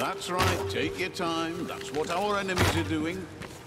That's right, take your time. That's what our enemies are doing.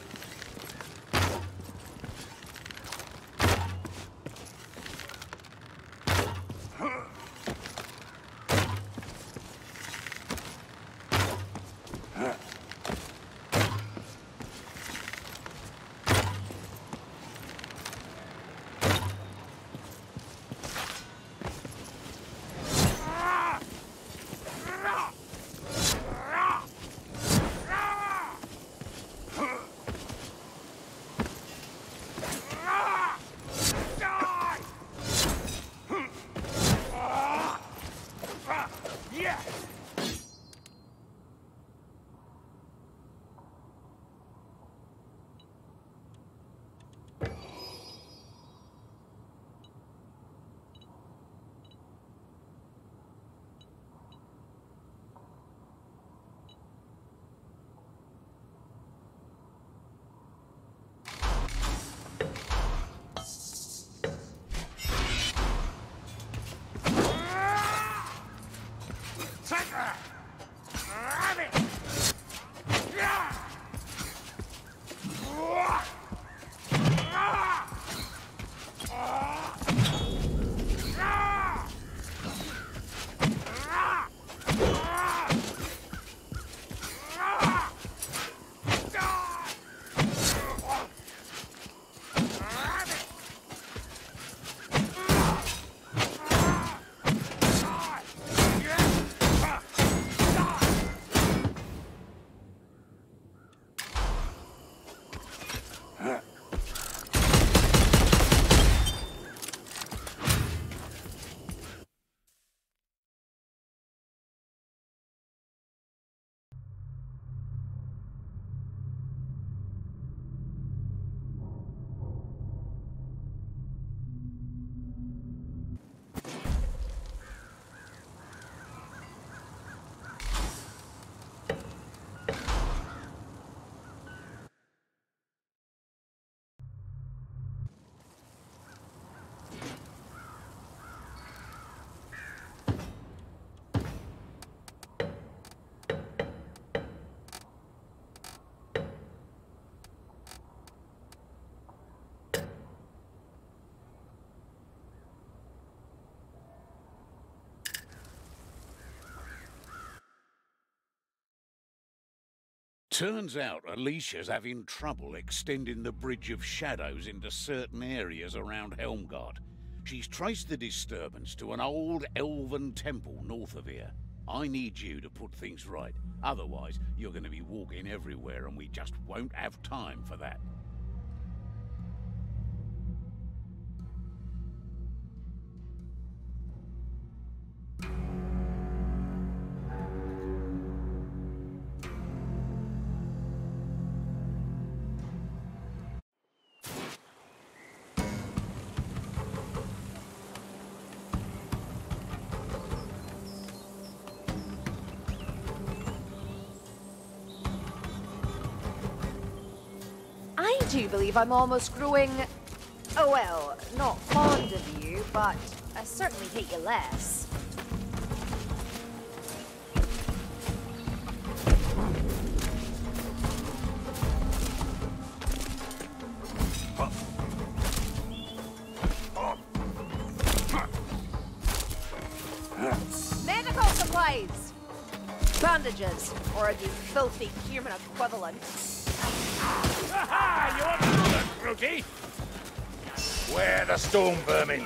Turns out Alicia's having trouble extending the Bridge of Shadows into certain areas around Helmgard. She's traced the disturbance to an old elven temple north of here. I need you to put things right. Otherwise, you're going to be walking everywhere and we just won't have time for that. I do believe I'm almost growing, oh well, not fond of you, but I certainly hate you less. Medical supplies! Bandages, or the filthy human equivalent. Aha! You want to do that, Crookie? Where the storm vermin?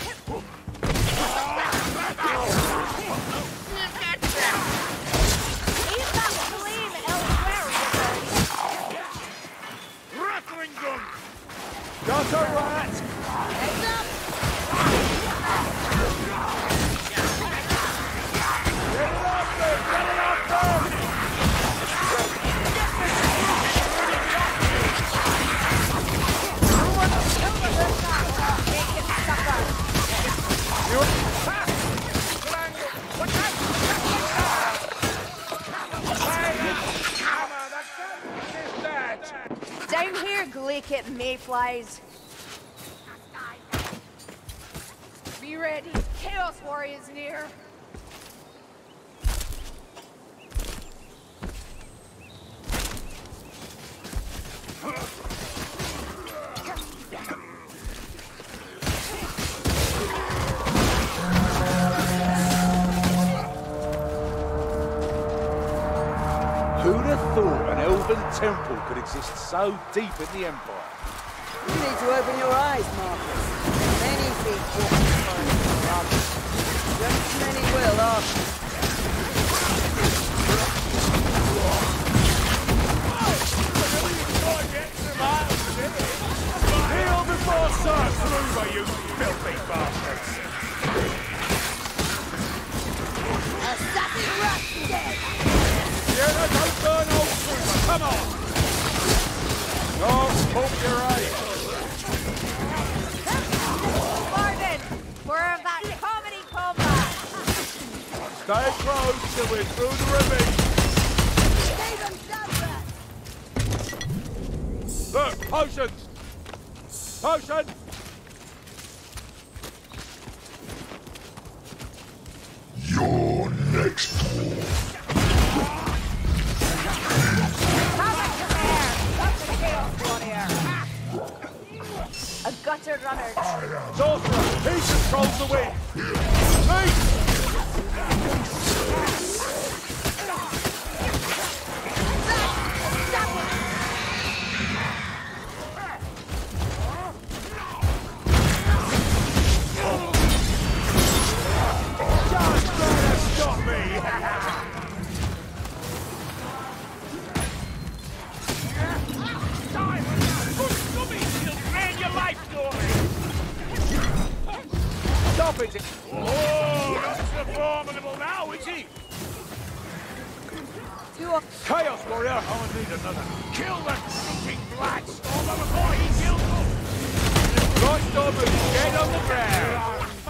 Rattling gun! Got a rat! Heads up! Get it after! Get it after! Down here, Glaikit mayflies. Be ready, Chaos Warriors near. Who'd have thought an elven temple could exist so deep in the Empire? You need to open your eyes, Marcus. Many feet walk in the forest. Just many will after. Kneel before Sir Thruber, you filthy bastards! Assassin Rush dead! Yeah, don't burn old Thruber, come on! Don't pump your age! Martin, we're about comedy combat. Stay close till we're through the ravine! Look, potions! Potion! You're next. A gutter runner. Sorcerer, he controls the wind! Please! Stop it! Oh, not so formidable now, is he? Chaos Warrior! I need another. Kill that stinking black stormer before he kills us! Right, Stormer, get on the ground!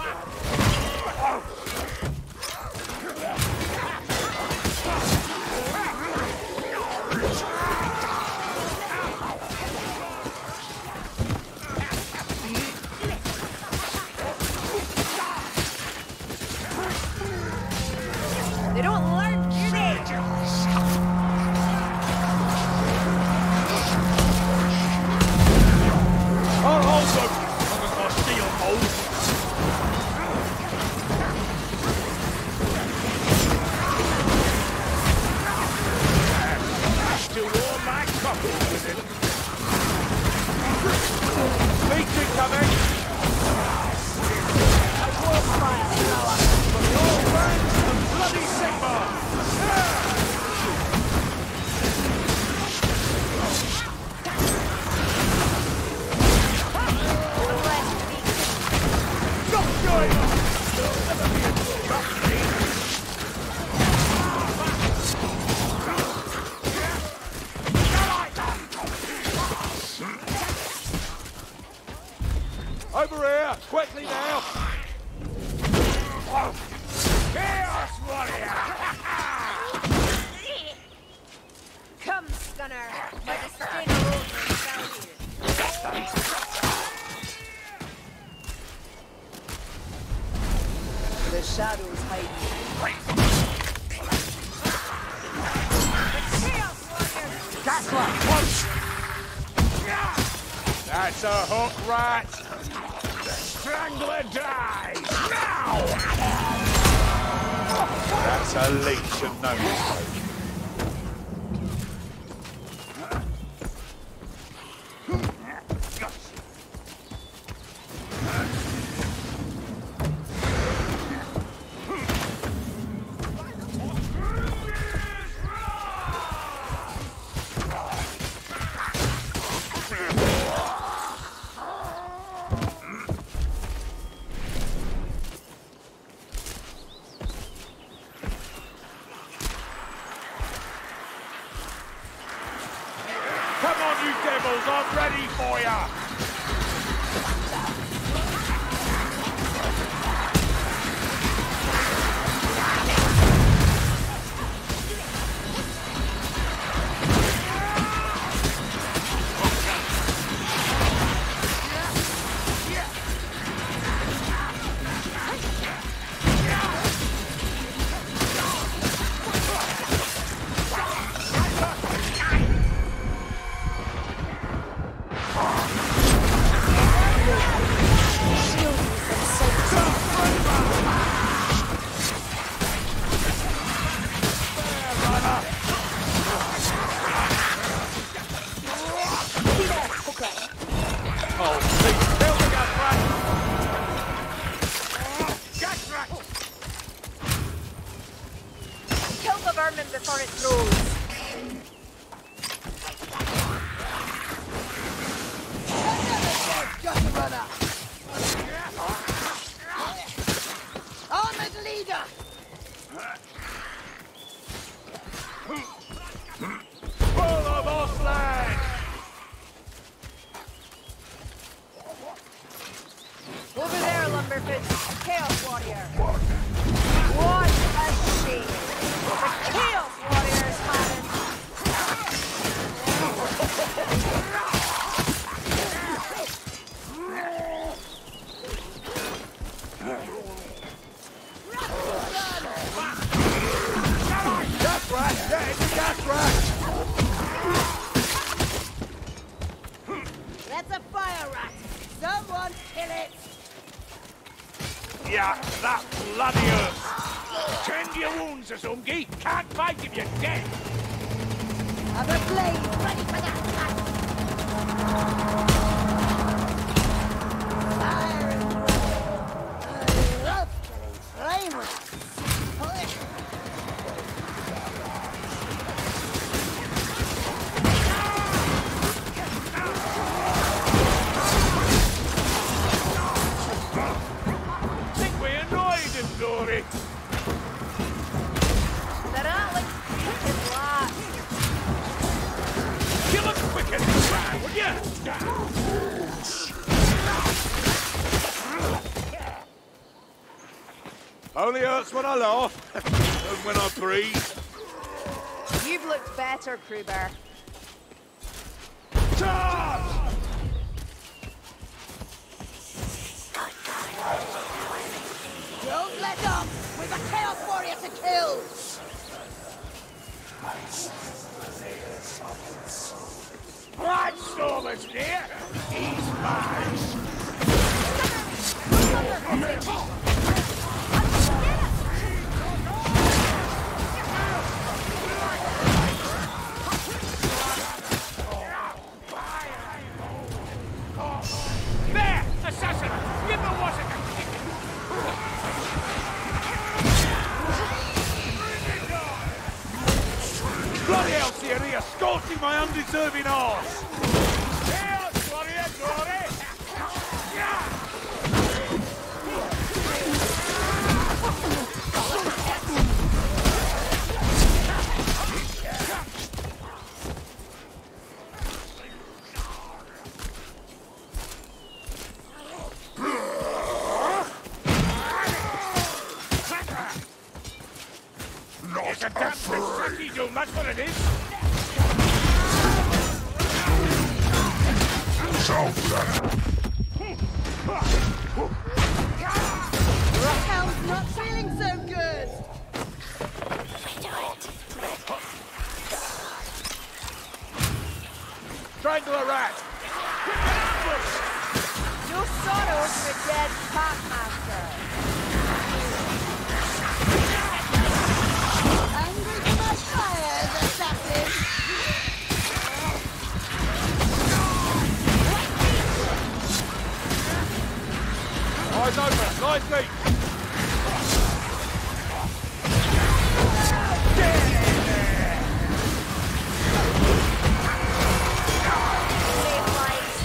They don't learn, do they? I'll hold them! Long as my steel holds! Still warm like coffee with him. Legion coming! From your friends, the bloody Sigmar! Stop going on! There'll never be a company! Over here! Quickly now! Chaos Warrior! Come, Stunner. My disdain rolls down here. The shadows hide. Chaos Warrior! That's what. That's a hook rat! The Strangler dies! Now! That's a leech and no mistake. Come on, you devils! I'm ready for ya! Sazungi! Can't fight if you're dead! Have a blade ready for that fight! Fire and I love killing flame with Think we annoyed him, Dory! The rattling speech is last. Kill him quick as you can, would ya? Only hurts when I laugh, and when I breathe. You've looked better, Kruber. Charge! Don't let up! We've a Chaos Warrior to kill! Blightstormer's near! He's mine! There! Assassin! Give the water to kick it! Bloody hell, Thierry! You're scorching my undeserving arse! Here, warrior, glory! It's a damn tricky doom, that's what it is! Raquel's not feeling so good! Strangle a rat! No sorrows for dead Packmaster. Angry for my fires, assassin! Eyes open, nicely! Save lives.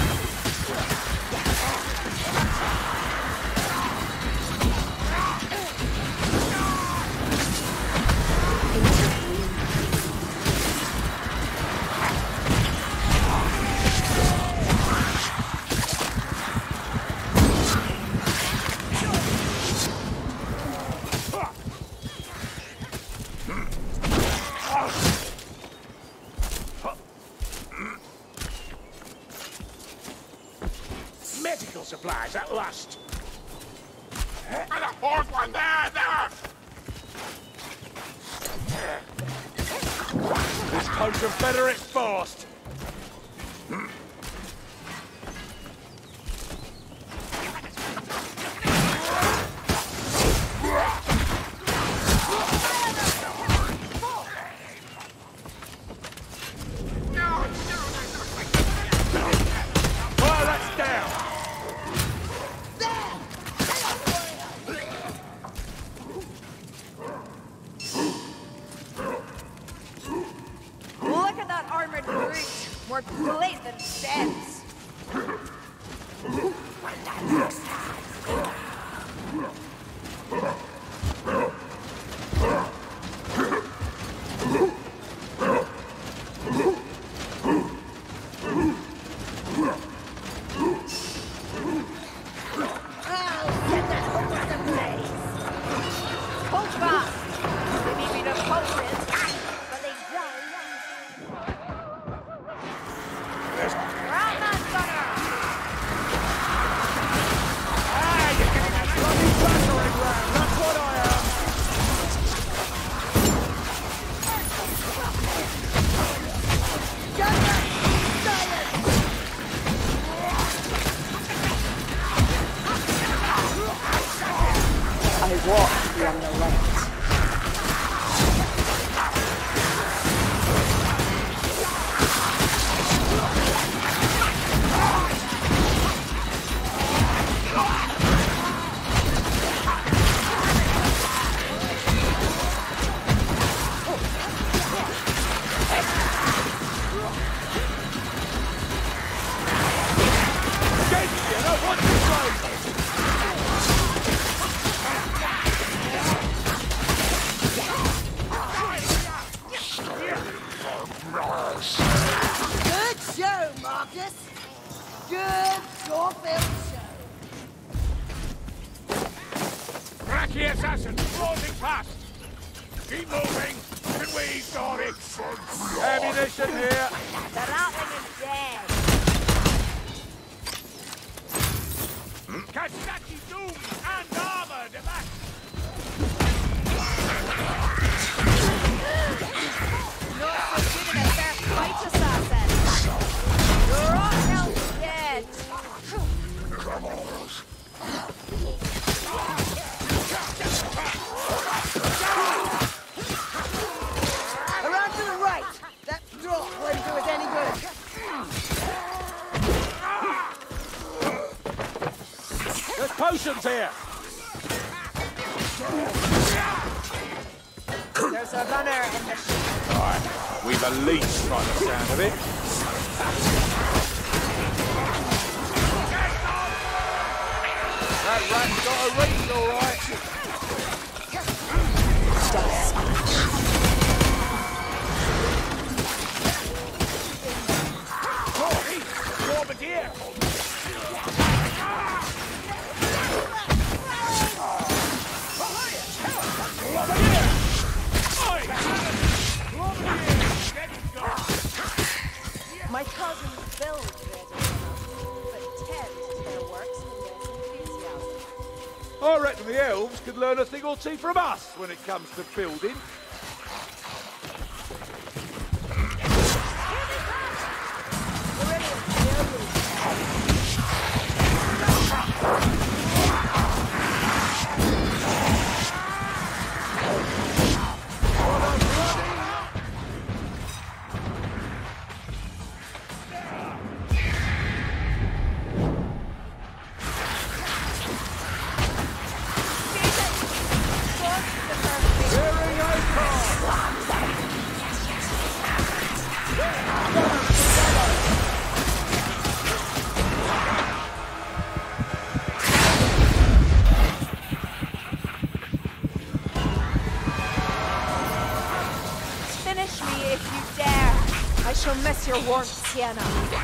Medical supplies at last! And a fourth one there! This Confederate fast! Well, that's down! Look at that armored brute. More plate than sense. Hold fast. They may be repulsive, but they die young. Ratman Gunner! Ah, you're getting a bloody battering ram! That's what I am! good Dorfield show. Cracky assassin, closing fast. Keep moving. Can we start it? Ammunition here. The Ratling is dead. Kastaki Doom and armor to back. Not so good in a fair fight, assassin. You're all hell dead. Around to the right. That drop won't do us any good. There's potions here. There's a runner in the ship. Alright, we've at least tried the sound of it. That rat's got a reach, alright. Bombardier! My cousin Bill read it, but Ted their works with less enthusiasm. I reckon the elves could learn a thing or two from us when it comes to building. Finish me if you dare. I shall miss your warmth, Sienna.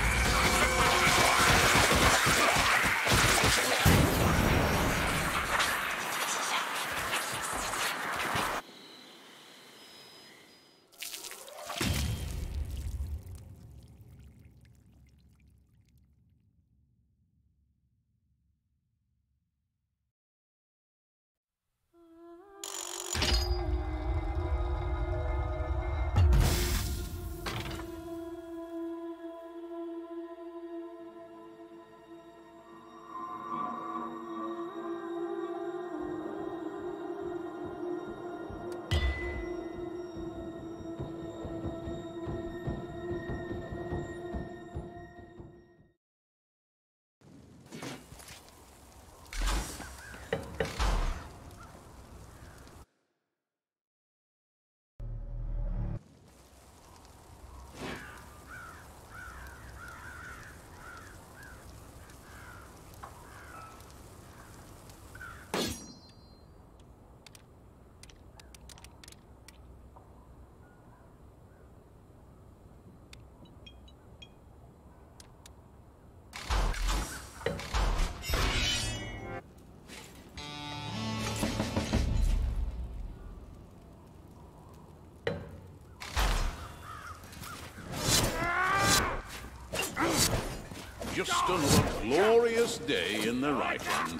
Just another glorious day in the Reichland.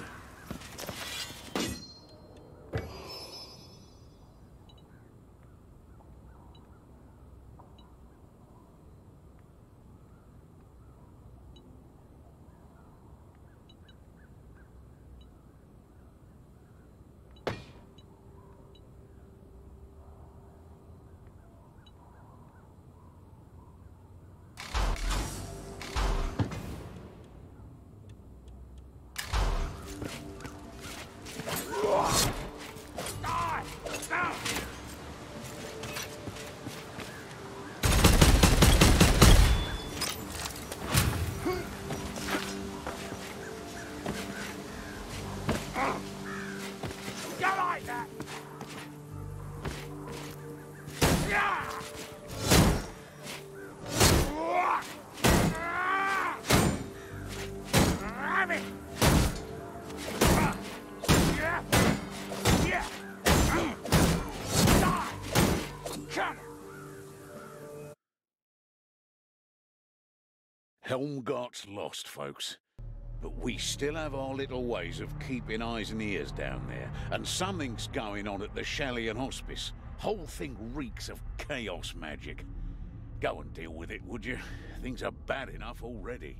Helmgart's lost, folks. But we still have our little ways of keeping eyes and ears down there, and something's going on at the Shallian Hospice. Whole thing reeks of chaos magic. Go and deal with it, would you? Things are bad enough already.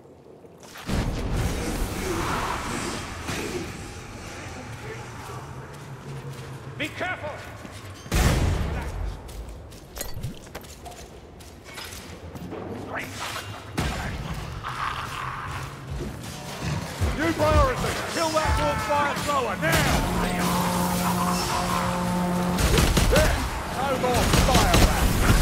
Be careful! New priority! Kill that fire thrower, now! There! No more fire back!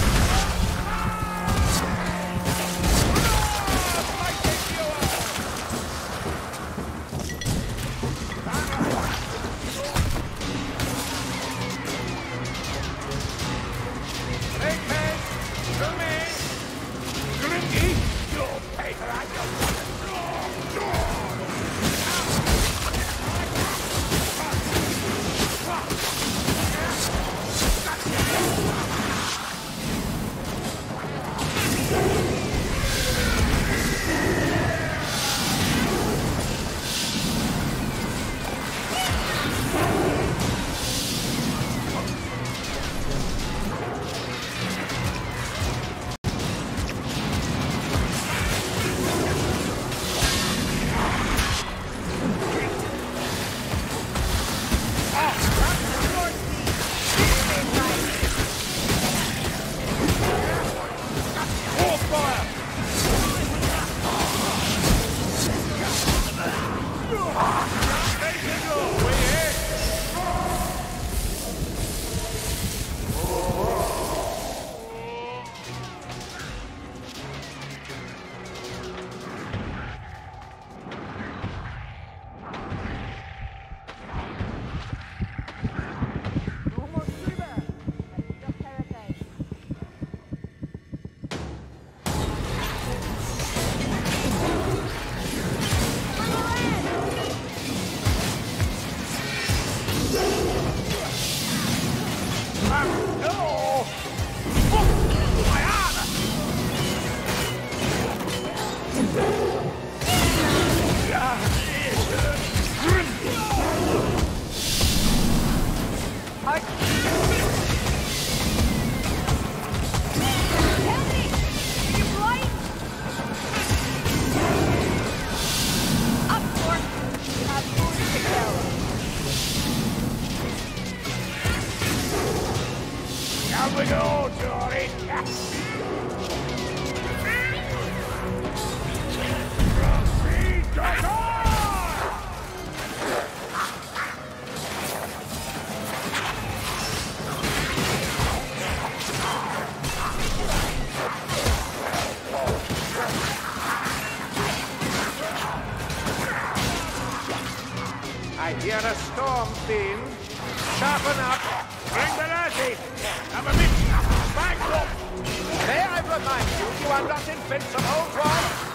I hear a storm, Fiend. Sharpen up. Bring the lads in! Have a mission! Back up! May I remind you, you are not invincible, Dwarf?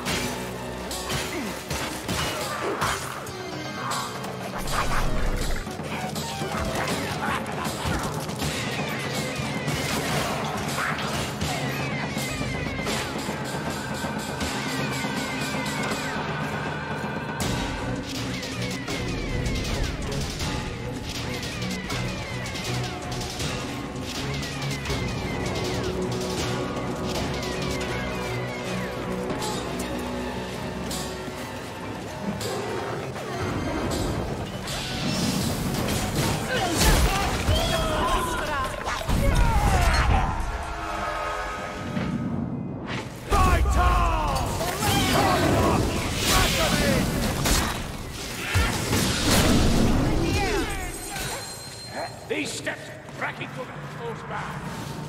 These steps cracking to the close back.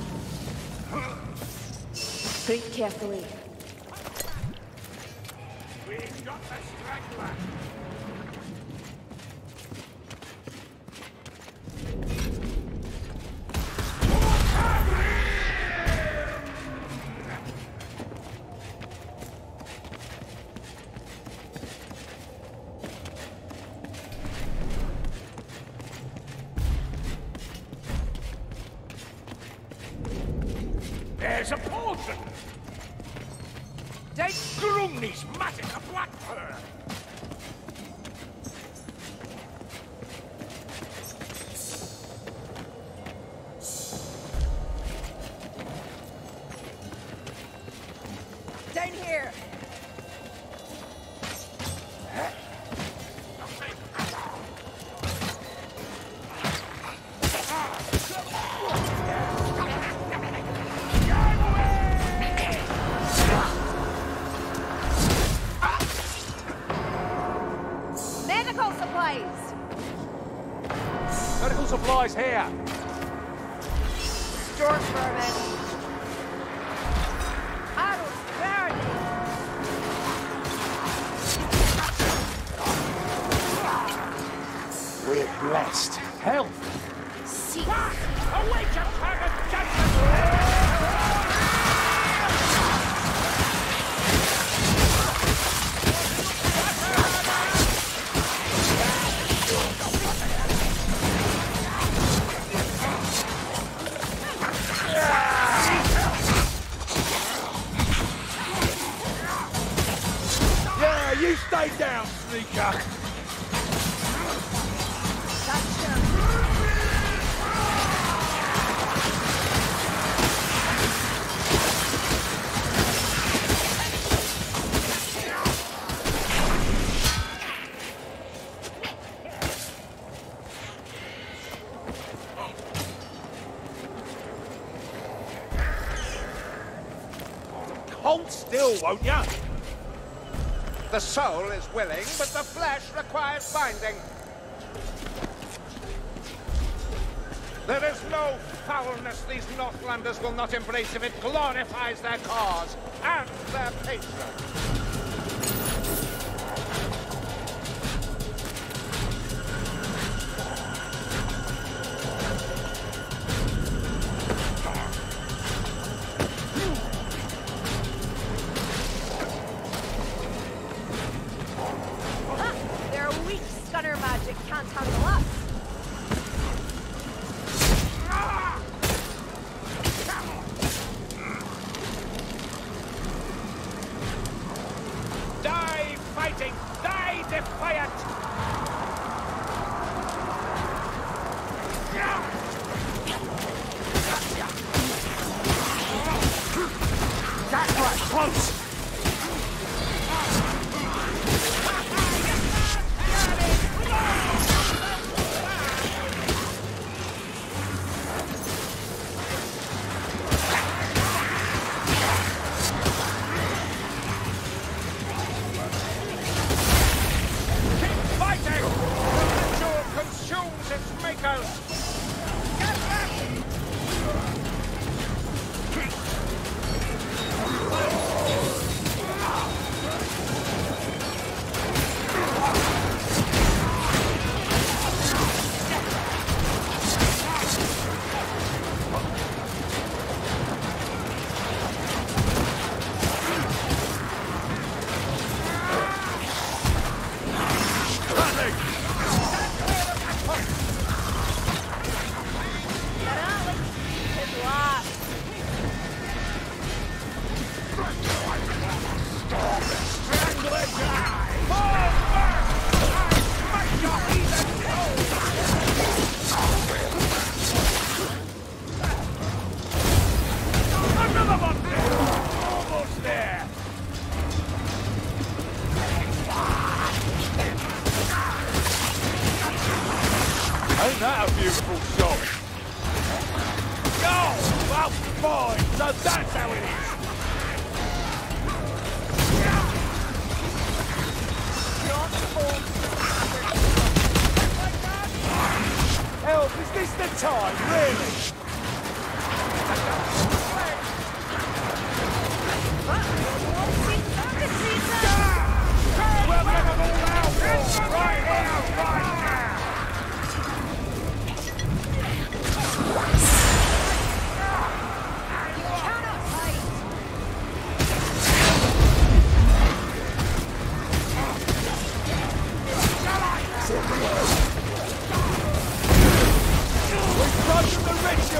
Think carefully. We've got the straggler. There's a portion! Dead Grumney's matted a black fur! Down here! Medical supplies! Medical supplies here! Storm vermin! Arrows burning! We're blessed. Health! See. Awake your target, Jackson! Yeah, you stay down, sneaker! Hold still, won't ya? The soul is willing, but the flesh requires binding. There is no foulness these Northlanders will not embrace if it glorifies their cause and their patron. Their weak stunner magic can't handle us. Die fighting! Die defiant! That's right, close! Consumes its makers! Get back! Ain't that a beautiful shot? Oh, well, fine. So that's how it is. Help, is this the time, really? We'll let them all out, right here, right now! We've broken the ritual!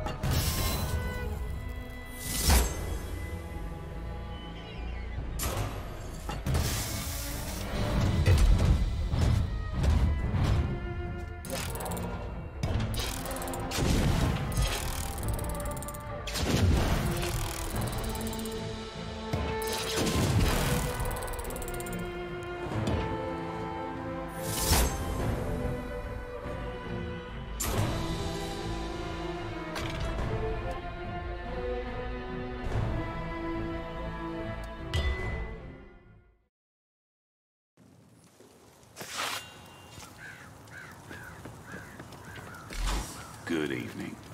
Good evening.